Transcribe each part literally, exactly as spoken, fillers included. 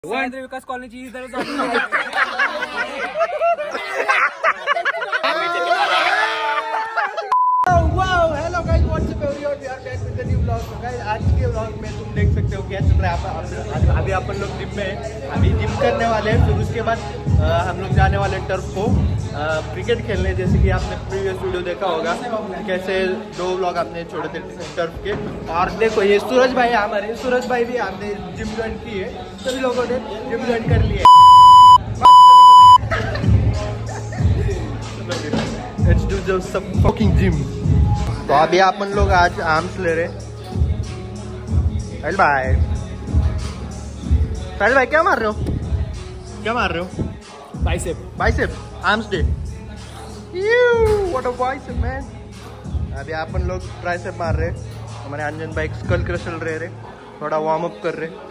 विकास colony चीज इधर hello guys, what's up everyone, we are back with the new vlog. तो guys आज के व्लॉग में तुम देख सकते हो क्या चल रहा है। अभी अपन लोग जिम में हैं, अभी जिम करने वाले हैं। फिर उसके बाद हम लोग जाने वाले टर्फ को क्रिकेट खेलने। जैसे कि आपने प्रीवियस वीडियो देखा होगा कैसे दो व्लॉग आपने छोड़े थे टर्फ के। और देखो ये सूरज भाई हमारे, सूरज भाई भी आपने जिम ज्वाइन की है, सभी लोगों ने जिम ज्वाइन कर लिया है। Let's do just some fucking gym. तो अभी अपन लोग आज आर्म्स ले रहे। साहिल भाई, साहिल भाई क्या मार रहे हो? क्या मार रहे हो? Bicep bicep arms day. What a bicep man. अभी अपन लोग ट्राइसेप मार रहे। हमारे अंजन भाई स्कल क्रशर ले रहे, थोड़ा वार्म अप कर रहे।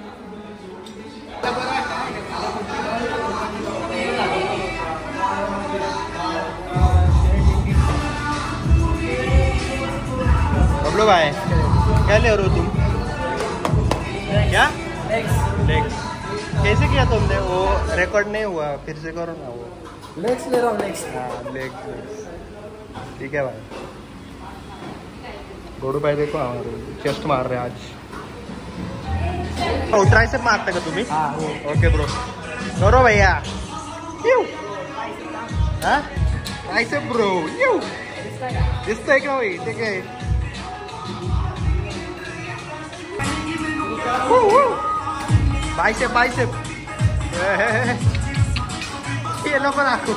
बबलू भाई क्या ले रहे हो तुम? क्या लेग्स कैसे किया तुमने? वो रिकॉर्ड नहीं हुआ, फिर से करो ना। वो लेग्स ले रहा हूँ। लेग्स हाँ लेग्स ठीक है भाई। गोडू भाई देखो हमारे चेस्ट मार रहे आज। ओ ट्राइसेप मारता का तुम्ही? हाँ ओके ब्रो, करो भैया। हाँ ट्राइसेप ब्रो यू दिसतंय का भाई? ठीक है बाइसेप बाइसेप ये लोग राखो।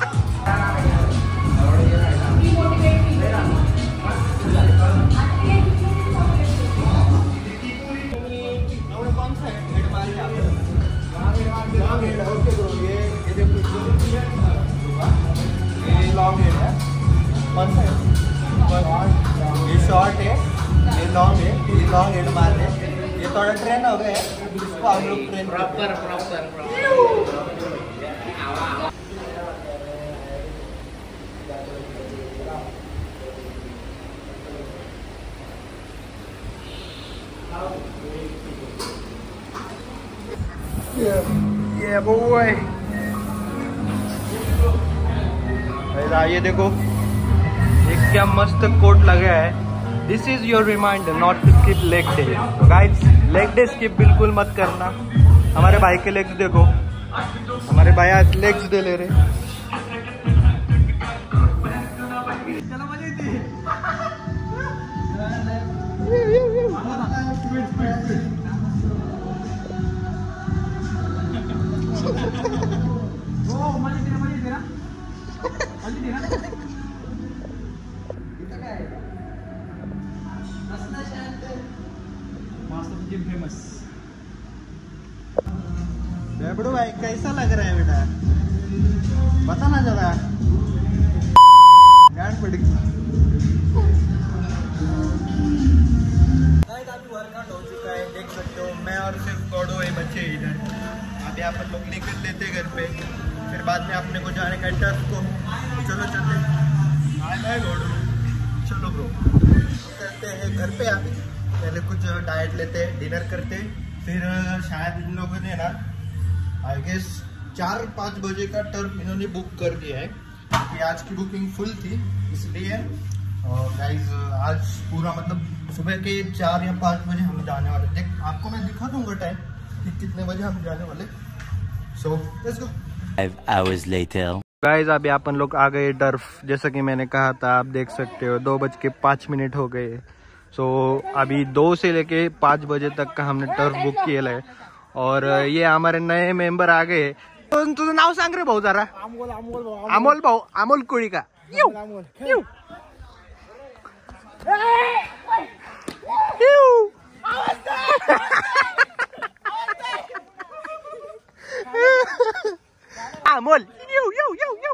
लॉन्ग हेड है, कौन सा है? ये शॉर्ट है, ये लॉन्ग है। ये लॉन्ग हेड मारने, ये थोड़ा ट्रेन हो गया है, इसको हम लोग ट्रेन प्रॉपर प्रॉपर ये बॉय। ये देखो ये क्या मस्त कोट लगा है। This is your reminder not to skip leg day. तो गाइस लेग डे स्किप बिल्कुल मत करना। हमारे भाई के लेग्स देखो, हमारे भाई आज लेग्स डे ले रहे। फेमस बेबड़ू भाई कैसा लग रहा है बेटा? बता ना जरा। गांड पड़ गई। वर्कआउट हो चुका है, देख सकते हो। मैं और सिर्फ गौडो है बच्चे इधर। अभी अपन लोग निकल लेते घर पे, फिर बाद में अपने को जाने का टर्फ को। चलो चलते हैं गौडो, चलो ब्रो करते हैं घर पे। अभी पहले कुछ डाइट लेते, डिनर करते, फिर शायद इन लोगों ने ना आई गेस चार पाँच बजे का टर्फ इन्होंने बुक कर दिया है, क्योंकि आज की बुकिंग फुल थी इसलिए। और गाइस आज पूरा मतलब सुबह के चार या पाँच बजे हम जाने वाले। देख आपको मैं दिखा दूंगा टाइम कि कितने बजे हम जाने वाले। So let's go. five hours later. Guys अभी अपन लोग आ गए टर्फ। जैसा कि मैंने कहा था, आप देख सकते हो दो बज के पाँच मिनट हो गए। सो so, अभी दो से लेके पाँच बजे तक का हमने टर्फ बुक किया है। और ये हमारे नए मेंबर आ गए। तो तुझं नाव सांग रे भाऊ जरा। अमोल अमोल भाऊ अमोल भाऊ अमोल कोळी का? यू यू यू अमोल यू यू यू यू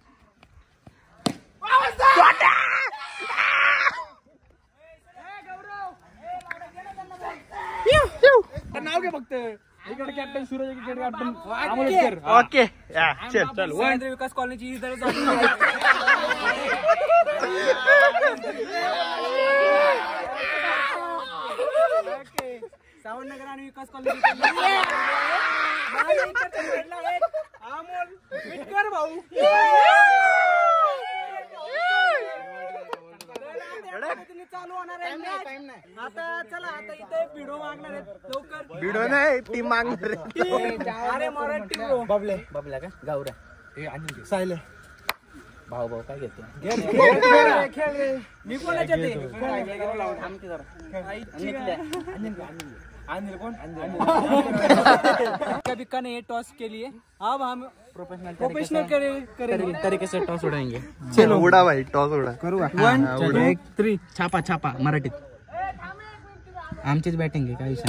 नाव घे फक्त। इकडे कॅप्टन सूरज, इकडे कॅप्टन अमोल। ओके चल चल विकास कॉलनी चीज इधर श्रावण नगर आणि विकास कॉलेज भाऊ चालू होणार आहे आता. चला आता इथे व्हिडिओ मागणार आहेत लवकर. व्हिडिओ नाही टीम मागणार. अरे मराठी बबले बबल्या का गावऱ्या सायले भाऊ भाऊ काय घेतो मी कोणाच्या ते अनिल कोण कभी कने टॉस के लिए अब हम प्रोफेशनल प्रोफेशनल करेंगे तरीके से टॉस उड़ाएंगे. चलो उडा भाई टॉस उडा करू वन टू थ्री छापा छापा मराठीत आमचीच बॅटिंग आहे काय विषय.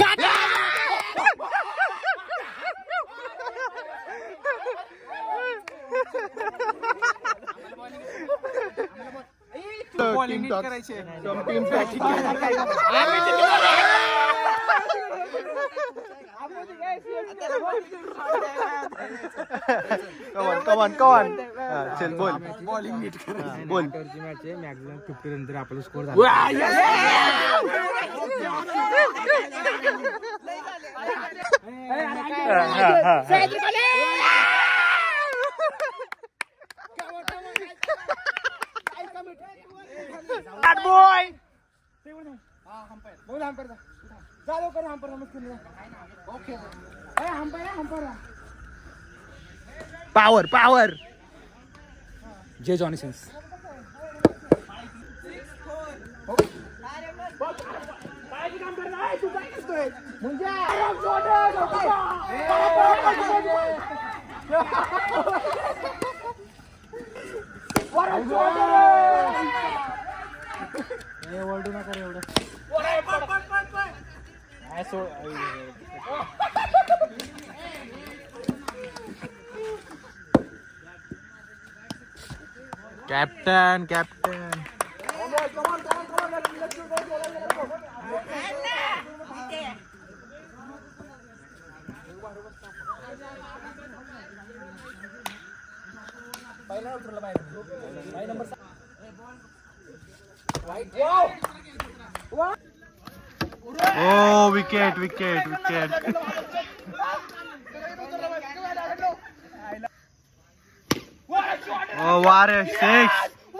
टीम करायचे टीम कमान कमान कमान चल बोल बॉलिंग नीट करायची बोल. मॅच आहे मॅक्झिमम फिफ्टी नंतर आपला स्कोर झाला. पावर पावर जे जॉनसन्स ओरडू नका एवढं. कॅप्टन कॅप्टन ओ विकेट विकेट विकेट. ओ वारे सिक्स.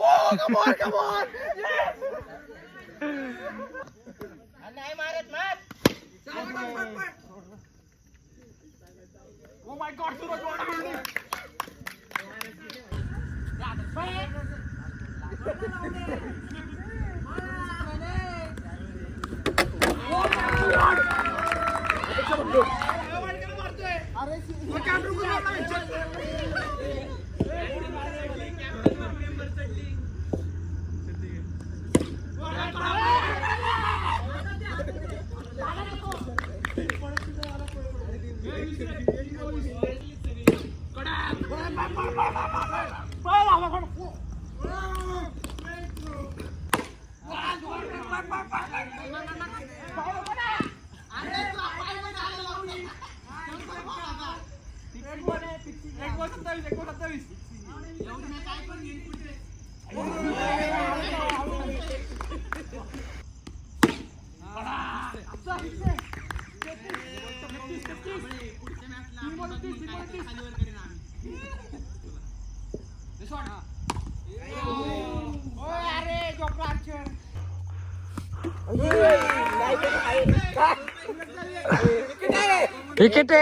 विकेट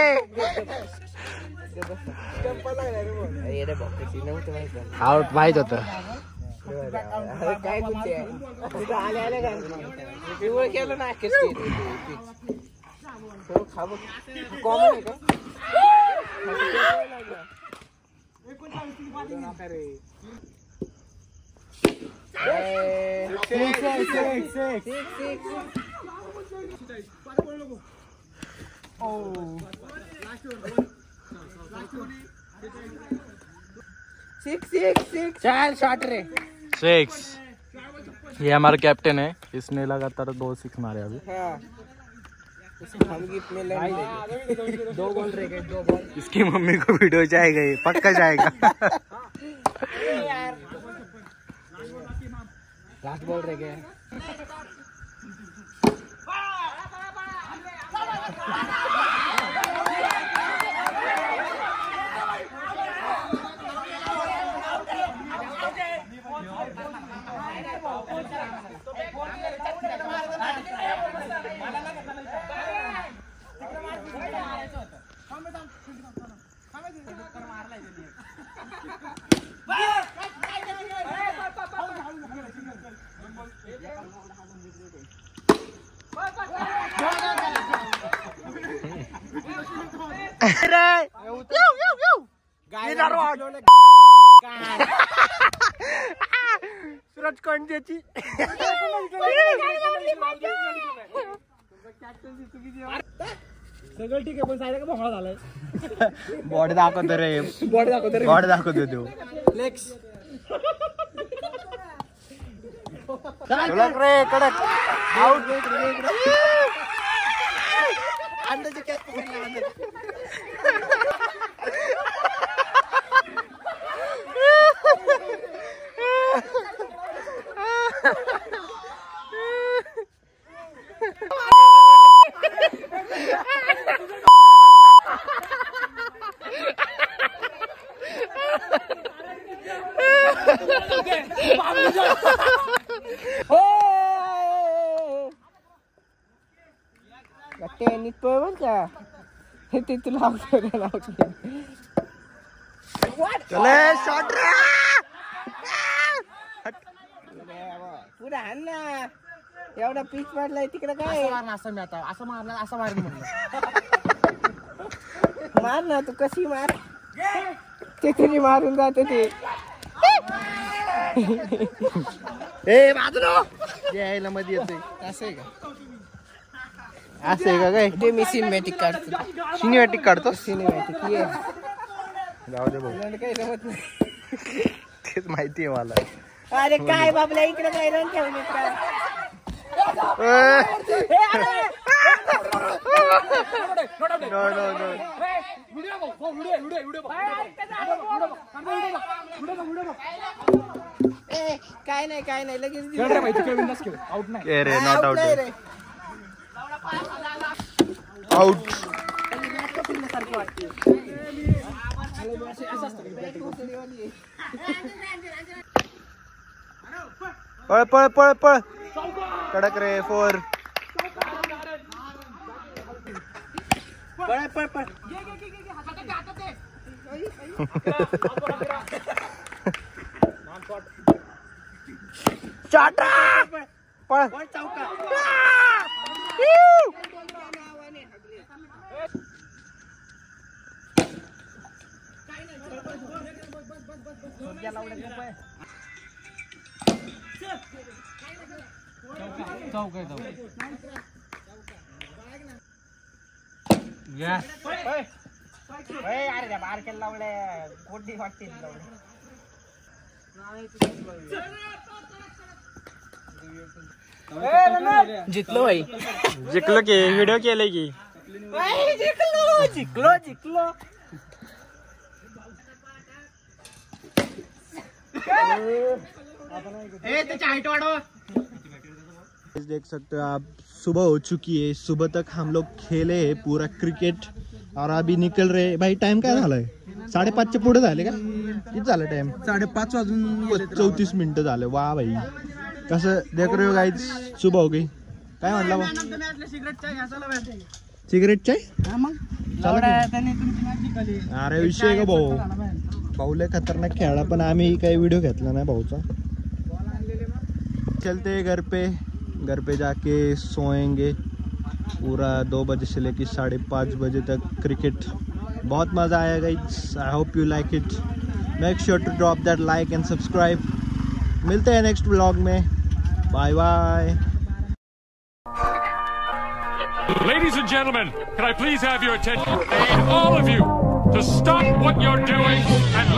आउट माहित होत. काय गुंते आले आले का केलं ना कॉमन आहे का चार शॉट रे सिक्स. ये हमारा कैप्टन है, इसने लगातार दो सिक्स मारे अभी. हम गिफ्ट में लेंगे दो गोल रह गए दो बॉल. इसकी मम्मी को वीडियो जाएगा, ये पक्का जाएगा. यार लास्ट बॉल रह गए. सूरज कोंडची सगळं ठीक आहे पण सायला का भोळा झालाय. बॉडी दाखवतो रे बॉडी दाखवतो रे बॉडी दाखवतो तो लेग्स कडक रे कडक आउट अंड्याचे कॅच पकडले. नीट पळ बर का हे ते तुला पुढे हाण ना एवढा पीच मारलाय तिकडे काय असं मी आता असं मारला असं मार म्हणलं मार ना तू कशी मार ते तुझी मारून जाते ते ए बाजूला यायला मध्ये येतोय असं आहे का असं आहे का काय ते मी सिनेमॅटिक काढतो सिनेमॅटिक काढतो सिनेमॅटिक ये जाऊ दे भाऊ काही जमत नाही तेच माहिती आहे मला. अरे काय बाबला इकडे काय रन ठेवले का नो नो नो काय नाही काय नाही लगेच ए रे नॉट आउट आउट पळ पळ पळ पळ कडक रे फोर पळ पळ पळ चाटा पळ चौका अरे बार केला लावले कोटी वाटते जिंकलो भाई जिंकलो की व्हिडिओ केले की जिंकलो जिंकलो जिंकलो देख सकते हो आप सुबह हो चुकी है सुबह तक हम लोग खेले है पूरा क्रिकेट और अभी निकल रहे भाई टाइम काय झालाय साडेपाचच्या पुढे झाले का किती झालं टाइम साडेपाच वाजून चौतीस मिनिटं झाले वा भाई कसं देख रहे हो गाइस सुबह हो गई काय म्हणला बा सिगरेट चाय अरे विषय का भाऊ भाऊ लय खतरनाक खेळा पण आम्ही काही व्हिडिओ घेतला नाही भाऊचा चलते घर पे घर पे जाके सोएंगे पूरा दो बजे से लेकर साढ़े पाँच बजे तक क्रिकेट बहुत मज़ा आया guys I hope you like it make sure to drop that like and subscribe मिलते हैं नेक्स्ट व्लॉग में bye bye Ladies and gentlemen, can I please have your attention? I need all of you to stop what you're doing and